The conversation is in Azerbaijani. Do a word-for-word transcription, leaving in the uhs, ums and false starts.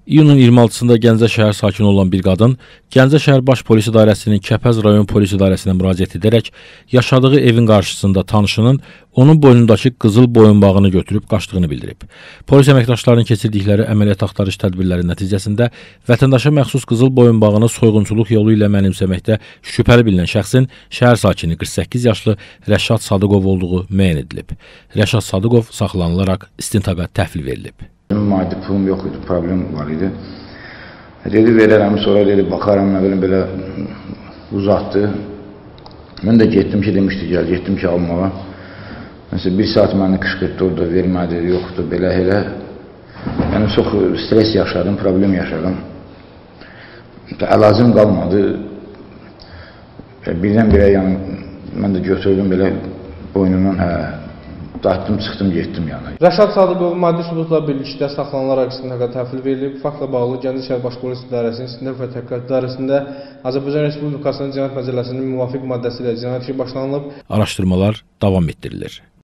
İyunun iyirmi altısında Gəncə şəhər sakini olan bir qadın Gəncə şəhər Baş Polis İdarəsinin Kəpəz rayon polis idarəsinə müraciət edərək yaşadığı evin qarşısında tanışının onun boynundakı qızıl boyunbağını götürüb qaçdığını bildirib. Polis əməkdaşlarının keçirdikləri əməliyyat axtarış tədbirləri nəticəsində vətəndaşa məxsus qızıl boyunbağını soyğunçuluq yolu ilə mənimsəməkdə şübhəli bilinən şəxsin şəhər sakini qırx səkkiz yaşlı Rəşad Sadıqov olduğu müəyyən edilib. Rəşad Sadıqov saxlanılaraq istintaqa təhvil verilib. Maddi pulum yox idi, problem var idi. Dedi verərəm, sonra dedi baxaram, nə bilim belə uzatdı. Mən də getdim ki, demişdi gəl, getdim ki almağa. Məsələn, bir saat məni qışqırtdı orada, vermədi, yoxdur, belə elə. Yəni çox stres yaşadım, problem yaşadım. Əlacım qalmadı. Birdən-birə yəni mən də götürdüm belə boynundan, hə. Dağıtdım, çıxdım, getdim yəni. Rəşad Sadıqov maddi sübutla birlikdə saxlanılaraq istintaqa təhvil verilib. Faktla bağlı Gəncə şəhər Baş Polis İdarəsinin İstintaq və Təhqiqat İdarəsində Azərbaycan Respublikasının Cinayət Məcəlləsinin müvafiq maddəsi ilə cinayət işi başlanılıb. Araşdırmalar davam etdirilir.